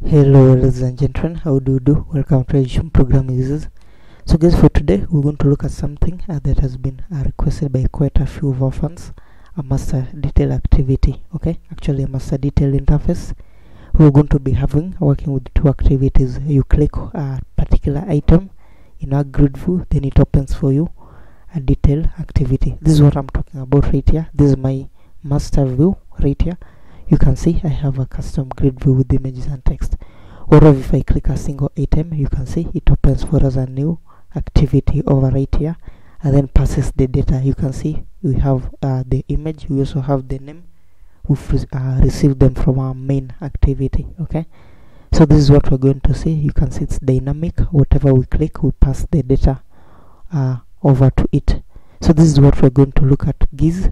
Hello ladies and gentlemen, how do you do? Welcome to Education Program Users. So guys, for today we're going to look at something that has been requested by quite a few of our fans, a master detail activity. Okay, actually a master detail interface. We're going to be working with two activities. You click a particular item in our grid view, then it opens for you a detail activity. This is what I'm talking about right here. This is my master view right here. You can see I have a custom grid view with images and text. Or if I click a single item, you can see it opens for us a new activity over right here and then passes the data. You can see we have the image, we also have the name. We've received them from our main activity. Okay, so this is what we're going to see. You can see it's dynamic. Whatever we click, we pass the data over to it. So this is what we're going to look at, guys.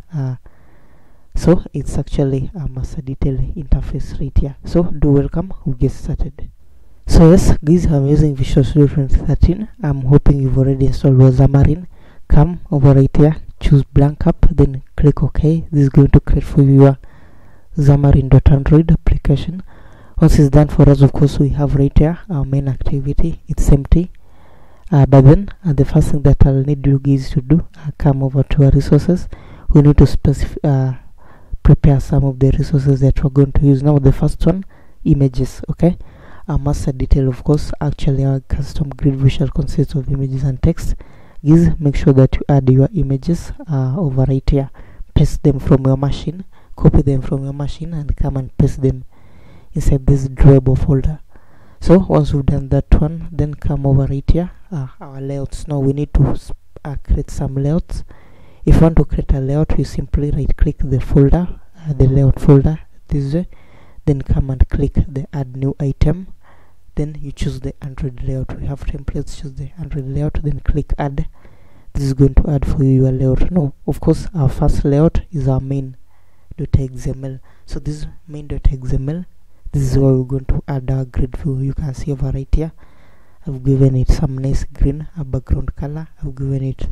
So it's actually a master detail interface right here. So do welcome, we'll get started. So yes guys, I'm using Visual Studio 2013. I'm hoping you've already installed Xamarin. Come over right here, choose blank app, then click OK. This is going to create for you your Xamarin.Android application. Once it's done for us, of course, we have right here our main activity. It's empty. But then the first thing that I'll need you guys to do, come over to our resources. We need to prepare some of the resources that we're going to use. Now the first one, images. Okay, our master detail, of course, actually our custom grid view shall consist of images and text. Please make sure that you add your images over right here. Paste them from your machine, copy them from your machine, and come and paste them inside this drawable folder. So once we've done that one, then come over right here, our layouts. Now we need to create some layouts. If you want to create a layout, you simply right click the folder, the layout folder this way, then come and click the add new item, then you choose the Android layout. We have templates, choose the Android layout, then click add. This is going to add for you your layout. Now of course our first layout is our main.xml. So this main.xml, this is where we're going to add our grid view. You can see over right here I've given it some nice green background color. I've given it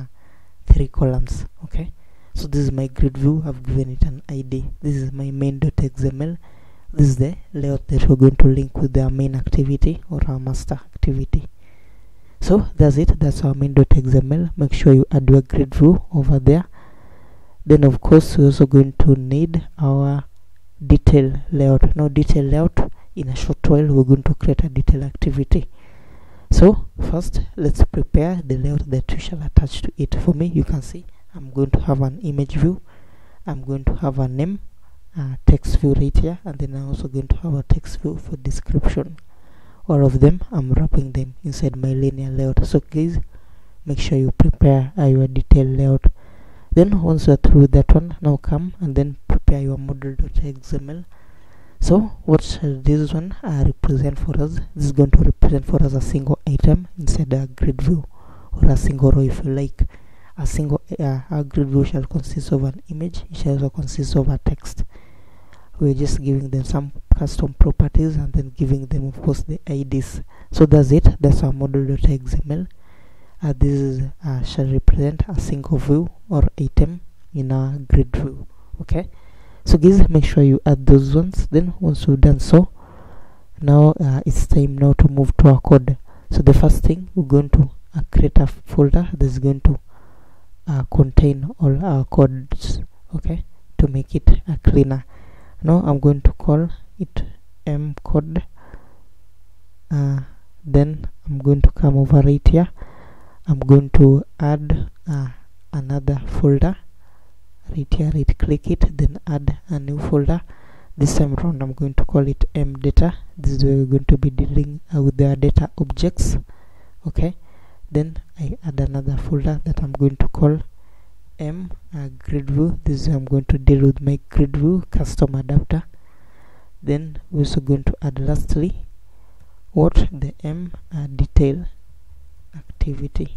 3 columns. Okay, so this is my grid view. I've given it an ID. This is my main.xml. This is the layout that we're going to link with our main activity or our master activity. So that's it. That's our main.xml. Make sure you add your grid view over there. Then of course we're also going to need our detail layout. Now detail layout, in a short while we're going to create a detail activity. So first let's prepare the layout that we shall attach to it. For me, you can see I'm going to have an image view, I'm going to have a name, text view right here, and then I'm also going to have a text view for description. All of them I'm wrapping them inside my linear layout. So guys, make sure you prepare your detail layout. Then once you're through with that one, now come and then prepare your model.xml. So what shall this one represent for us? This is going to represent for us a single item inside a grid view, or a single row if you like. A single our grid view shall consist of an image. It shall also consist of a text. We're just giving them some custom properties and then giving them of course the IDs. So that's it. That's our model.xml. This is shall represent a single view or item in our grid view. Okay, so guys, make sure you add those ones. Then once you've done so, now it's time now to move to our code. So the first thing, we're going to create a folder that's going to contain all our codes, okay, to make it cleaner. Now I'm going to call it mcode. Then I'm going to come over right here. I'm going to add another folder right here. Right click it, then add a new folder. This time around I'm going to call it mdata. This is where we're going to be dealing with the data objects. Okay, then I add another folder that I'm going to call grid view. This is where I'm going to deal with my grid view custom adapter. Then we're also going to add lastly what the detail activity.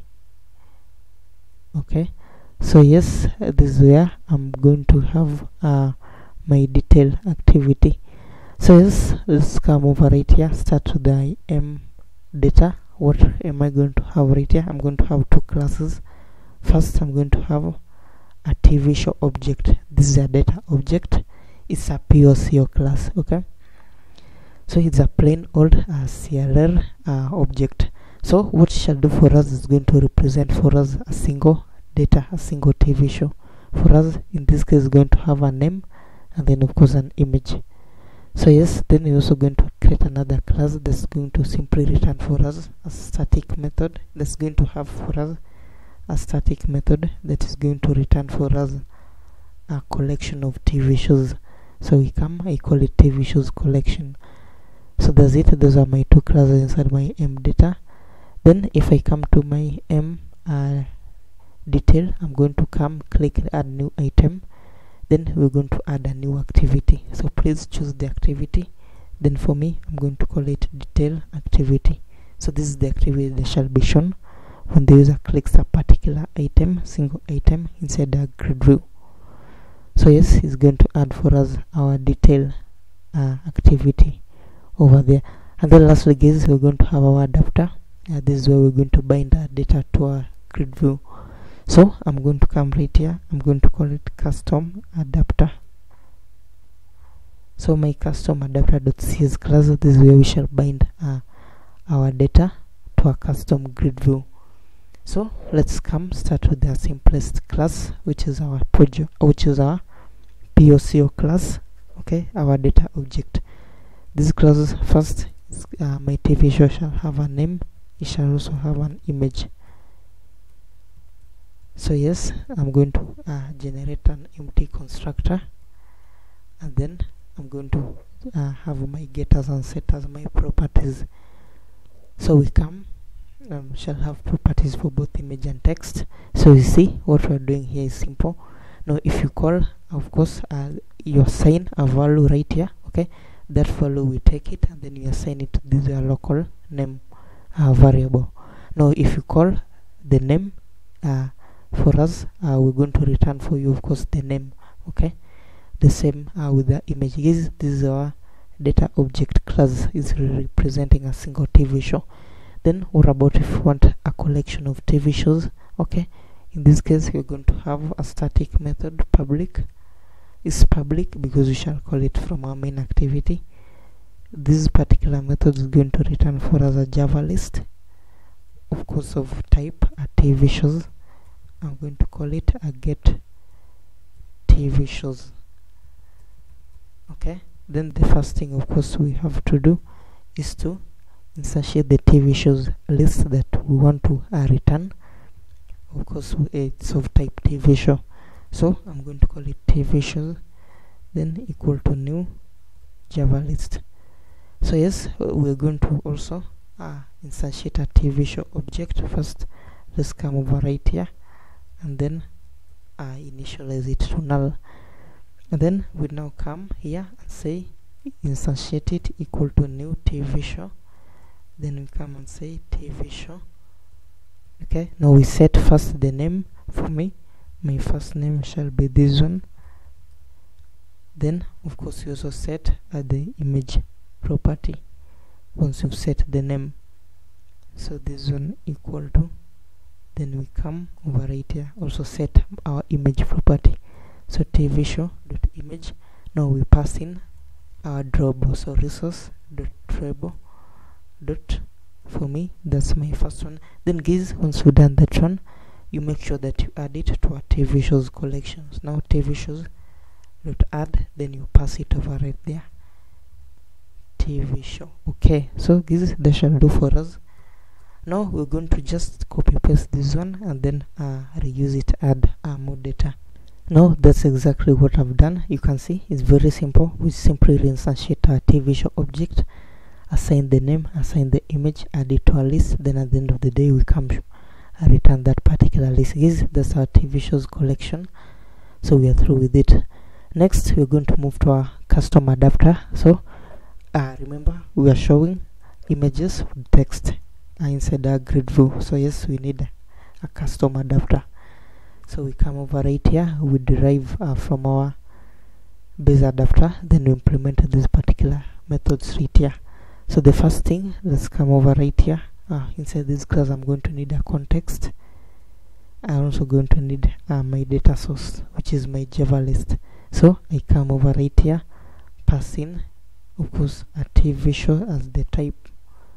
Okay, so yes, this is where I'm going to have my detail activity. So yes, let's come over right here, start with the data. What am I going to have right here? I'm going to have two classes. First, I'm going to have a TV show object. This is a data object. It's a POCO class. Okay, So it's a plain old CRL object. So what it shall do for us is going to represent for us a single data, a single TV show. For us in this case is going to have a name and then of course an image. So yes, then we're also going to create another class that's going to simply return for us a static method that's going to have for us a static method that is going to return for us a collection of TV shows. So I call it TV shows collection. So that's it. Those are my two classes inside my M data. Then if I come to my M detail, I'm going to click add new item. Then we're going to add a new activity. So please choose the activity. Then for me, I'm going to call it detail activity. So this is the activity that shall be shown when the user clicks a particular item, single item inside the grid view. So yes, it's going to add for us our detail activity over there. And then lastly guys, we're going to have our adapter. This is where we're going to bind our data to our grid view. So I'm going to come right here. I'm going to call it custom adapter. So my custom adapter.cs class, this is where we shall bind our data to a custom grid view. So let's start with the simplest class, which is our POCO class. Okay, our data object. This class first is my TV show shall have a name. It shall also have an image. So yes, I'm going to generate an empty constructor, and then I'm going to have my getters and setters, my properties. So we shall have properties for both image and text. So you see what we're doing here is simple. Now if you call, of course, you assign a value right here. Okay, that value we take it and then you assign it to this local name variable. Now if you call the name for us, we're going to return for you of course the name. Okay, the same with the image. This is our data object class, is representing a single TV show. Then what about if you want a collection of TV shows? Okay, in this case we're going to have a static method. Public is public because we shall call it from our main activity. This particular method is going to return for us a Java list, of course, of type TV shows. I'm going to call it a get TV shows. Okay, then the first thing of course we have to do is to insert the TV shows list that we want to return. Of course it's of type TV show, so I'm going to call it TV shows, then equal to new Java list. So yes, we're going to also insert a TV show object. First let's come over right here and then initialize it to null, and then we now come here and say insert it equal to new TV show. Then we come and say TV show. Okay, now we set first the name. For me, my first name shall be this one. Then of course you also set the image property once you've set the name. So this one equal to, then we come over right here, also set our image property. So TV show dot image. Now we pass in our drawable, so resource dot drawable dot, for me that's my first one. Then guys, once we've done that one, you make sure that you add it to our TV shows collections. Now TV shows dot add, then you pass it over right there, TV show. Okay, so this that shall do for us. Now we're going to just copy paste this one and then reuse it, add more data. Now that's exactly what I've done. You can see it's very simple. We simply reinsert our TV show object, assign the name, assign the image, add it to a list, then at the end of the day we come return that particular list. That's our TV shows collection. So we are through with it. Next we're going to move to our custom adapter. So remember we are showing images with text inside our grid view. So yes, we need a custom adapter. So we come over right here, we derive from our base adapter, then we implement this particular methods right here. So the first thing, let's come over right here. Inside this class I'm going to need a context. I'm also going to need my data source, which is my Java list. So I come over right here, pass in of course a tvisual as the type.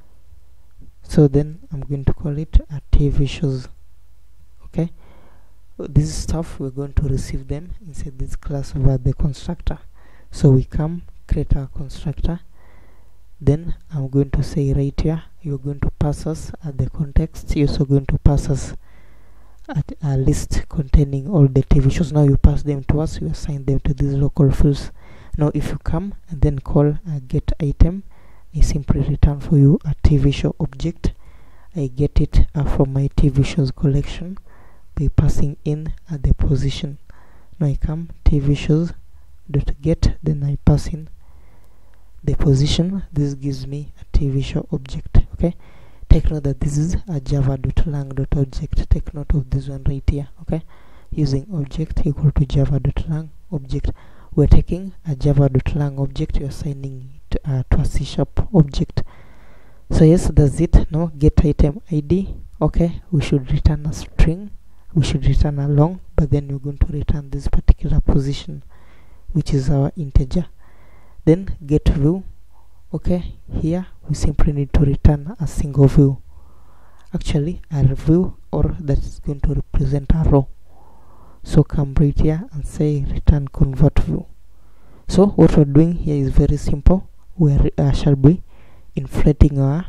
So then I'm going to call it a tvisuals. Okay, this stuff we're going to receive them inside this class via the constructor. So we come create our constructor, then I'm going to say right here you're going to pass us at the context. You're also going to pass us at a list containing all the tvisuals. Now you pass them to us, you assign them to these local fields. Now if you come and then call a get item, I simply return for you a tvisual object. I get it from my tvisuals collection by passing in at the position. Now I come tvisuals dot get, then I pass in the position. This gives me a tvisual object. Okay, take note that this is a java.lang.object. Take note of this one right here. Okay, using object equal to java.lang object. We're taking a java.lang object, you're assigning it to a C# object. So yes, that's it. Now get item id. Okay, we should return a string, we should return a long, but then we're going to return this particular position, which is our integer. Then get view. Okay, here we simply need to return a single view, actually a view, or that is going to represent a row. So come right here and say return convert view. So what we're doing here is very simple. We shall be inflating our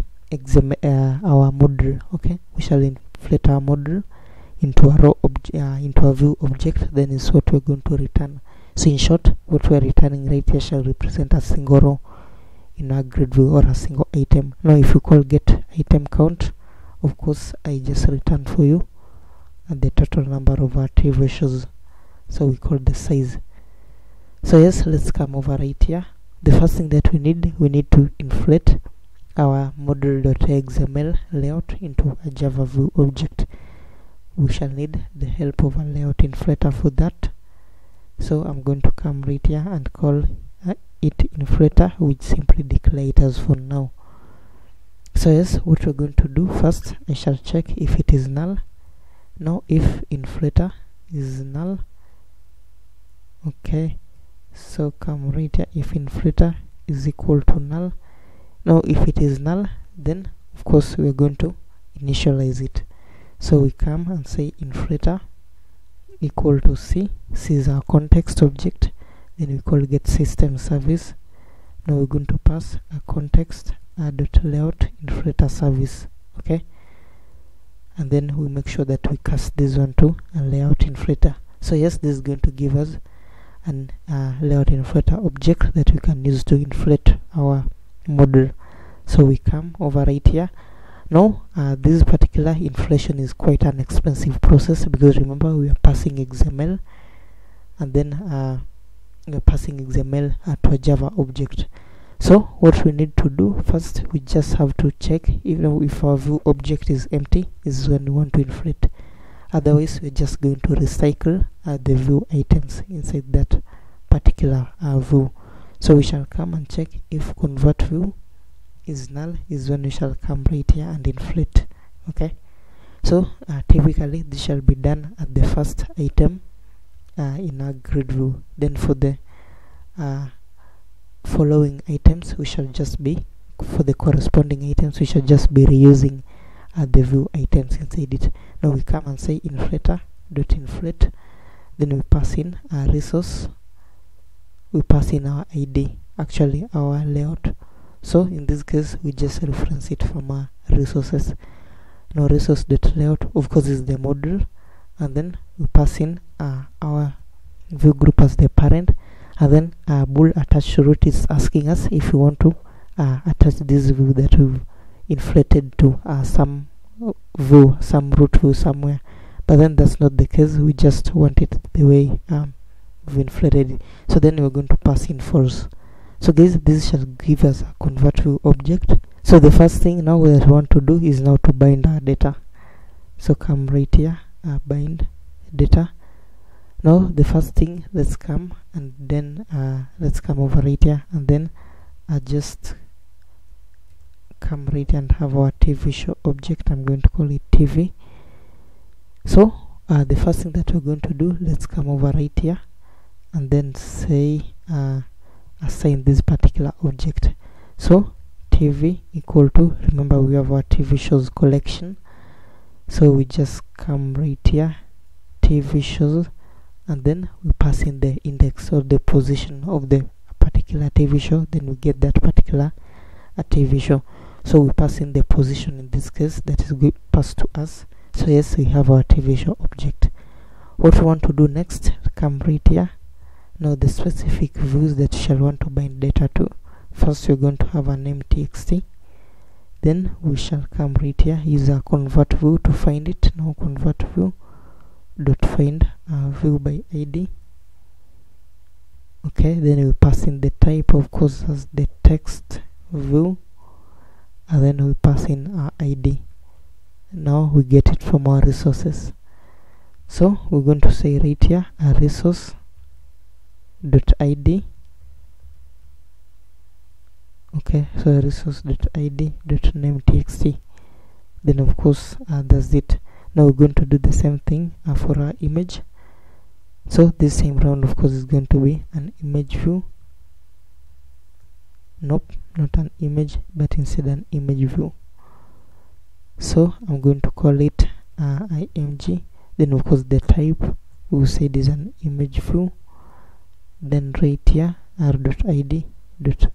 model. Okay, we shall inflate our model into a row into a view object. Then is what we're going to return. So in short, what we're returning right here shall represent a single row in our grid view or a single item. Now if you call get item count, of course I just return for you the total number of our tvisuals. So we call the size. So yes, let's come over right here. The first thing that we need to inflate our model.xml layout into a Java view object. We shall need the help of a layout inflator for that. So I'm going to come right here and call it inflator, which simply declare it as for now. So yes, what we're going to do first, I shall check if it is null. Now if inflator is null, okay, so come right here, if inflator is equal to null. Now if it is null, then of course we are going to initialize it. So we come and say inflator equal to C. C is our context object. Then we call get system service. Now we're going to pass a context dot layout inflator service. Okay, and then we make sure that we cast this one to a layout inflator. So yes, this is going to give us an layout inflator object that we can use to inflate our model. So we come over right here. Now this particular inflation is quite an expensive process, because remember we are passing XML, and then we are passing XML to a Java object. So what we need to do first, we just have to check if our view object is empty, is when we want to inflate. Otherwise we're just going to recycle the view items inside that particular view. So we shall come and check if convert view is null, is when we shall come right here and inflate. Okay, so typically this shall be done at the first item in our grid view. Then for the following items, we shall just be, for the corresponding items, we shall just be reusing the view items inside it. Now we come and say inflator dot inflate, then we pass in our resource, we pass in our id, actually our layout. So in this case we just reference it from our resources. Now resource dot layout, of course, is the model, and then we pass in our view group as the parent, and then bool attached root is asking us if we want to attach this view that we've inflated to some view, some root view somewhere, but then that's not the case. We just want it the way we've inflated it. So then we're going to pass in false. So guys, this shall give us a convert view object. So the first thing now that we want to do is now to bind our data. So come right here, bind data. Now the first thing, let's come and then let's come over right here, and then just come right and have our tvisual object. I'm going to call it tv. So the first thing that we're going to do, let's come over right here and then say assign this particular object. So TV equal to, remember we have our TV shows collection, so we just come right here, TV shows, and then we pass in the index or the position of the particular TV show, then we get that particular TV show. So we pass in the position in this case, that is passed to us. So yes, we have our TV show object. What we want to do next, come right here. Now the specific views that you shall want to bind data to. First we're going to have a name txt, then we shall come right here, use a convert view to find it. Now convert view dot find view by id. Okay, then we pass in the type, of course, as the text view, and then we pass in our id. Now we get it from our resources. So we're going to say right here a resource dot id. Okay, so resource dot id dot name txt. Then of course that's it. Now we're going to do the same thing for our image. So this same round, of course, is going to be an image view. Nope, not an image, but instead an image view. So I'm going to call it img. Then of course the type we said is an image view. Then right here r.id dot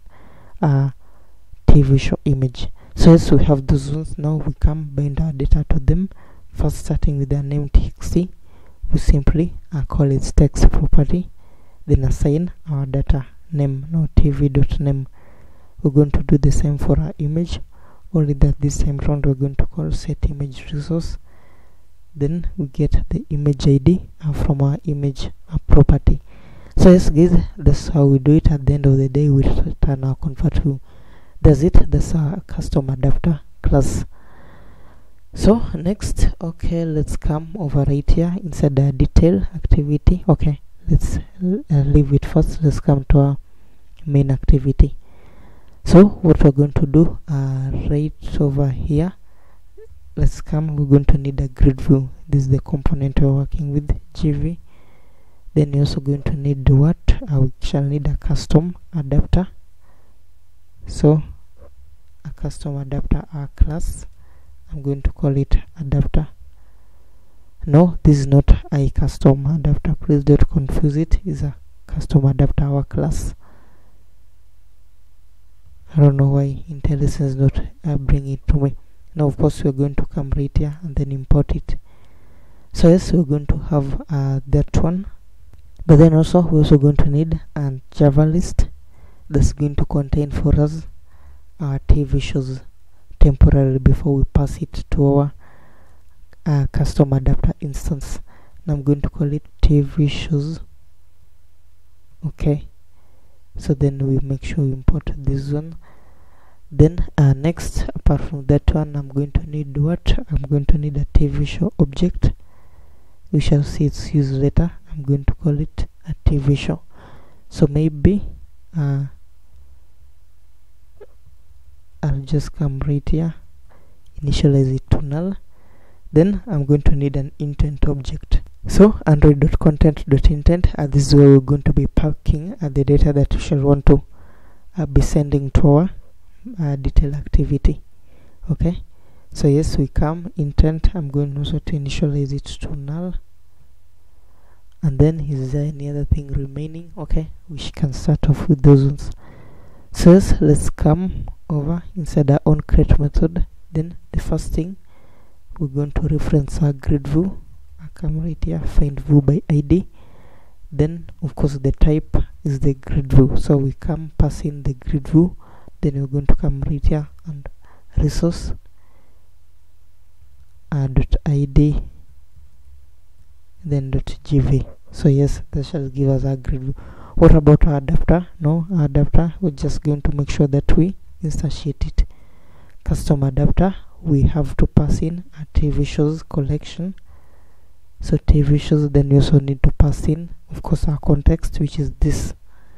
TV show image. So as we have those ones, now we come bind our data to them. First, starting with the name txt, we simply call its text property, then assign our data name. Now tv.name. We're going to do the same for our image, only that this time round we're going to call set image resource. Then we get the image id from our image property. So yes guys, that's how we do it. At the end of the day, we return our convert view. That's it. That's our custom adapter class. So next, okay, let's come over right here inside the detail activity. Okay, let's leave it first. Let's come to our main activity. So what we're going to do right over here, let's come, we're going to need a grid view. This is the component we're working with, gv. Then you're also going to need what? We shall need a custom adapter. So a custom adapter, our class, I'm going to call it adapter. No, this is not a custom adapter, please don't confuse it. It's a custom adapter, our class. I don't know why IntelliSense is not bringing it to me. Now of course we're going to come right here and then import it. So yes, we're going to have that one, but then also we're also going to need a Java list that's going to contain for us our TV shows temporarily before we pass it to our custom adapter instance. Now I'm going to call it TV shows. Okay, so then we make sure we import this one. Then next, apart from that one, I'm going to need what? I'm going to need a TV show object. We shall see its use later. I'm going to call it a TV show. So maybe I'll just come right here, initialize it to null. Then I'm going to need an intent object. So android.content.intent, this is where we're going to be packing the data that we shall want to be sending to our detail activity. Okay, so yes, we come intent. I'm going also to initialize it to null. And then is there any other thing remaining? Okay, we can start off with those ones. So yes, let's come over inside our own create method. Then the first thing, we're going to reference our grid view. I come right here, find view by id. Then of course the type is the grid view, so we come pass in the grid view. Then we're going to come right here and resource dot id, then dot gv. So yes, that shall give us our grid view. What about our adapter? No, our adapter, we're just going to make sure that we instantiate it. Custom adapter, we have to pass in a TV shows collection. So TV shows, then we also need to pass in, of course, our context, which is this.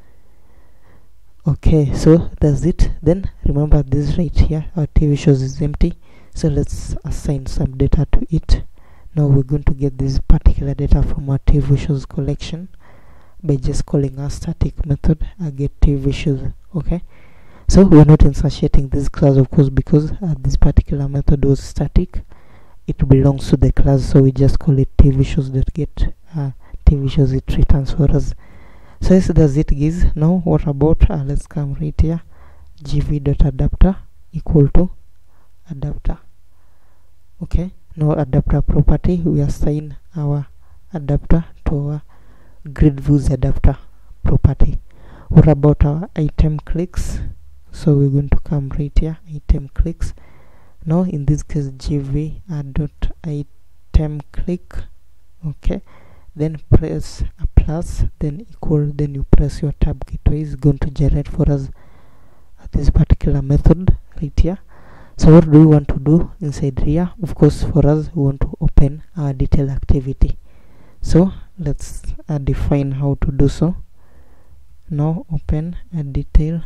Okay, so that's it. Then remember this right here, our TV shows is empty, so let's assign some data to it. Now we're going to get this particular data from our TV shows collection. by just calling a static method get tvShows. Okay, so we're not instantiating this class, of course, because this particular method was static. It belongs to the class, so we just call it tvShows.get tvShows. It returns for us. So yes, that's it guys. Now what about let's come right here, gv.adapter equal to adapter. Okay, now adapter property, we assign our adapter to our grid views adapter property. What about our item clicks? So we're going to come right here, item clicks. Now in this case gv dot item click. Okay, then press a plus, then equal, then you press your tab key twice. Is going to generate for us this particular method right here. So what do we want to do inside here? Of course, for us we want to open our detail activity. So let's define how to do so. Now open a detail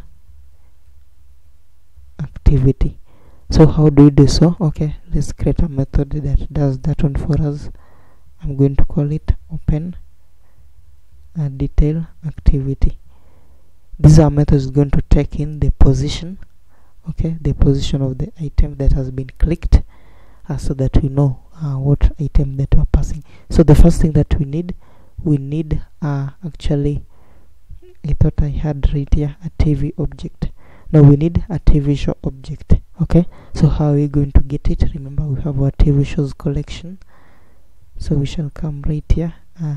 activity. So how do we do so? Okay, let's create a method that does that one for us. I'm going to call it open a detail activity. This method is going to take in the position, okay, the position of the item that has been clicked, so that we know what item that we're passing. So the first thing that we need actually, I thought I had right here a TV object. Now we need a tvShow object. Okay, so how are we going to get it? Remember, we have our tvShows collection, so we shall come right here,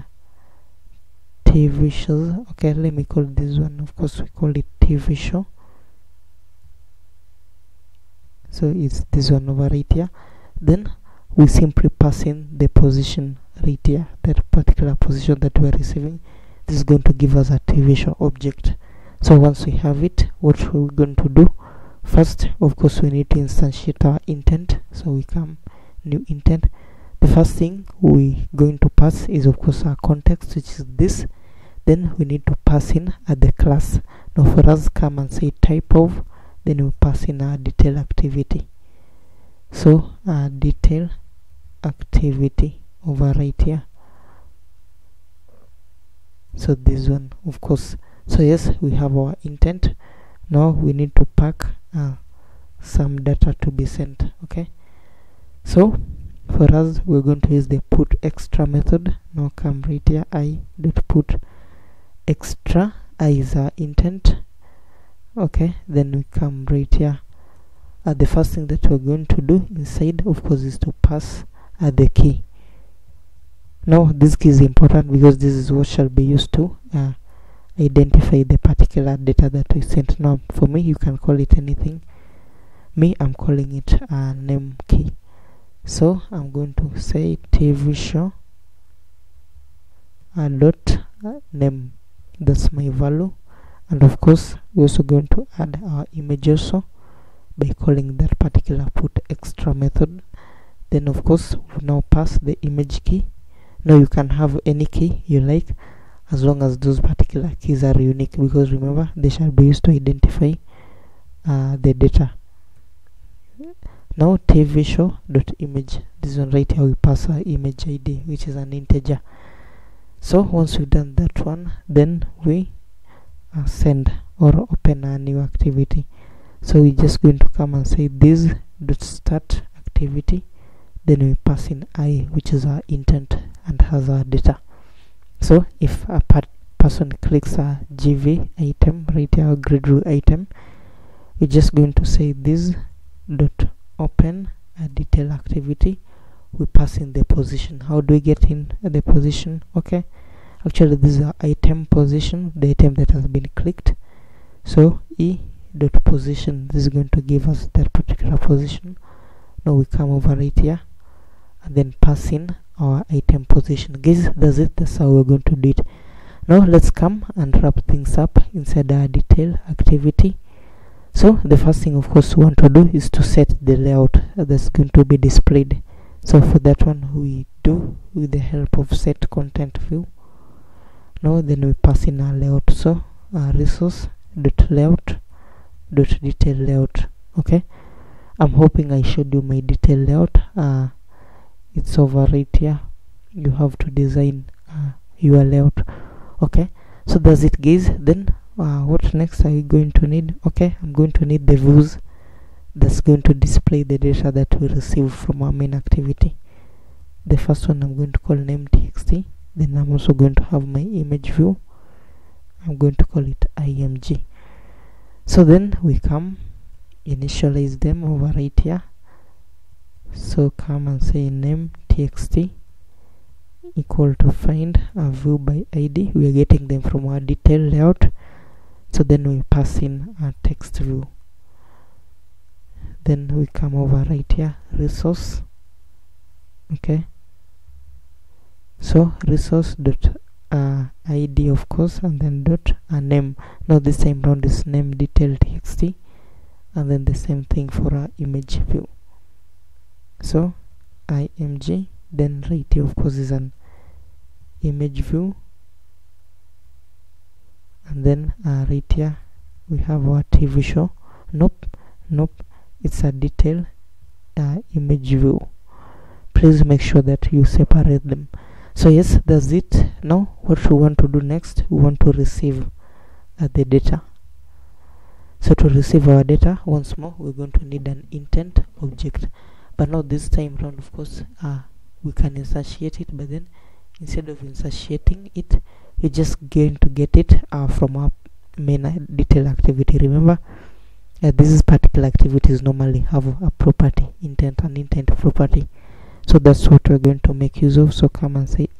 tvShows. Okay, let me call this one, of course we call it tvShow. So it's this one over right here. Then we simply pass in the position right here, that particular position that we're receiving. This is going to give us a tvShow object. So once we have it, what we're going to do first, of course, we need to instantiate our intent. So we come new intent. The first thing we're going to pass is, of course, our context, which is this. Then we need to pass in the class. Now for us, come and say type of, then we pass in our detail activity. So detail activity over right here. So this one, of course. So yes, we have our intent. Now we need to pack some data to be sent. Okay, so for us we're going to use the put extra method. Now come right here, I.put extra. I is our intent. Okay, then we come right here. The first thing that we're going to do inside, of course, is to pass the key. Now this key is important because this is what shall be used to identify the particular data that we sent. Now for me, you can call it anything. Me, I'm calling it a name key. So I'm going to say tvShow dot name. That's my value. And of course, we're also going to add our image also by calling that particular put extra method. Then of course we now pass the image key. Now you can have any key you like, as long as those particular keys are unique, because remember, they shall be used to identify the data. Now tvShow.image, this one right here, we pass our image ID, which is an integer. So once we've done that one, then we send or open a new activity. So we're just going to come and say this.start activity, then we pass in I, which is our intent and has our data. So if a person clicks a GV item right here, grid view item, we're just going to say this dot open a detail activity. We pass in the position. How do we get in the position? Okay, actually this is our item position, the item that has been clicked. So e dot position, this is going to give us that particular position. Now we come over right here and then pass in our item position. Guys, that's it. That's how we're going to do it. Now let's come and wrap things up inside our detail activity. So the first thing, of course, we want to do is to set the layout that's going to be displayed. So for that one, we do with the help of set content view. Now then we pass in our layout. So resource dot layout dot detail layout. Okay, I'm hoping I showed you my detail layout. It's over right here. You have to design your layout. Okay, So that's it, guys. Then what next are you going to need? Okay, I'm going to need the views that's going to display the data that we receive from our main activity. The first one I'm going to call name.txt. Then I'm also going to have my image view. I'm going to call it img. So then we come initialize them over right here. So come and say name.txt equal to find a view by id. We are getting them from our detail layout. So then we pass in a text view. Then we come over right here, resource. Okay, so resource dot id, of course, and then dot name. Now this time round is name detail txt, and then the same thing for our image view. So img, then right here of course is an image view, and then right here we have our TV show. Nope, it's a detail image view. Please make sure that you separate them. So yes, that's it. Now what we want to do next, we want to receive the data. So to receive our data, once more we're going to need an intent object, but now this time around of course we can instantiate it, but then instead of instantiating it, you're just going to get it from our main detail activity. Remember, this particular activities normally have a property intent, an intent property. So that's what we're going to make use of. So come and say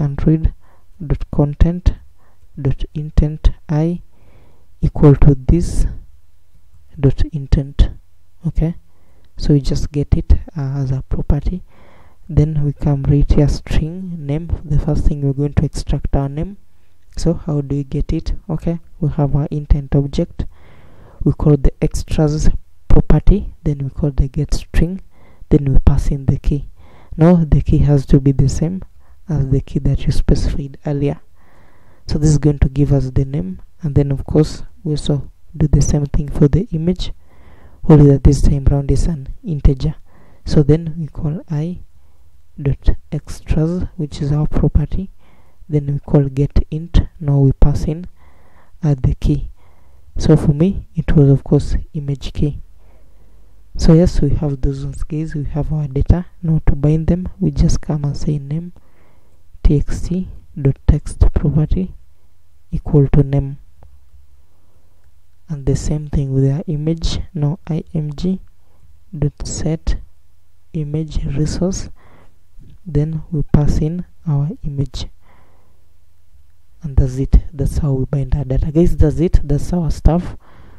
android.content.intent I equal to this dot intent. Okay, so we just get it as a property. Then we come right here, string name. The first thing we're going to extract our name. So how do we get it? Okay, we have our intent object. We call the extras property, then we call the get string, then we pass in the key. Now the key has to be the same as the key that you specified earlier. So this is going to give us the name, and then of course we also do the same thing for the image, only that this time round is an integer. So then we call i.extras, which is our property, then we call get int. Now we pass in the key. So for me it was of course image key. So yes, we have those ones, guys. We have our data. Now to bind them, we just come and say name txt dot text property equal to name, and the same thing with our image. Now img dot set image resource, then we pass in our image, and that's it. That's how we bind our data, guys. That's it. That's our stuff.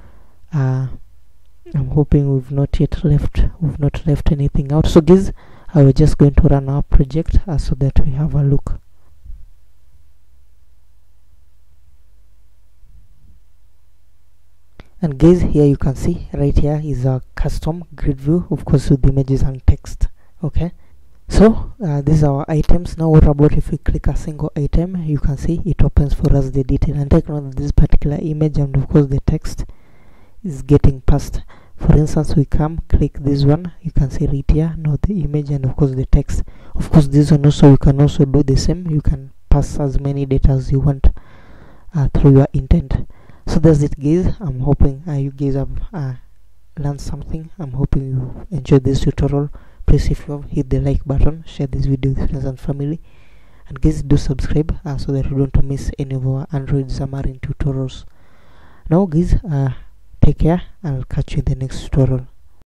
I'm hoping we've not left anything out. So guys, we're just going to run our project so that we have a look. And guys, here you can see right here is a custom grid view, of course with images and text. Okay, so these are our items. Now what about if we click a single item? You can see it opens for us the detail, and take note that this particular image and of course the text is getting passed. For instance, we come click this one, you can see right here now the image and of course the text. Of course this one also you can also do the same. You can pass as many data as you want through your intent. So that's it, guys. I'm hoping you guys have learned something. I'm hoping you enjoyed this tutorial. Please, if you have, hit the like button, share this video with friends and family, and guys do subscribe so that you don't miss any of our Android Xamarin tutorials. Now guys, take care, and I'll catch you in the next tutorial.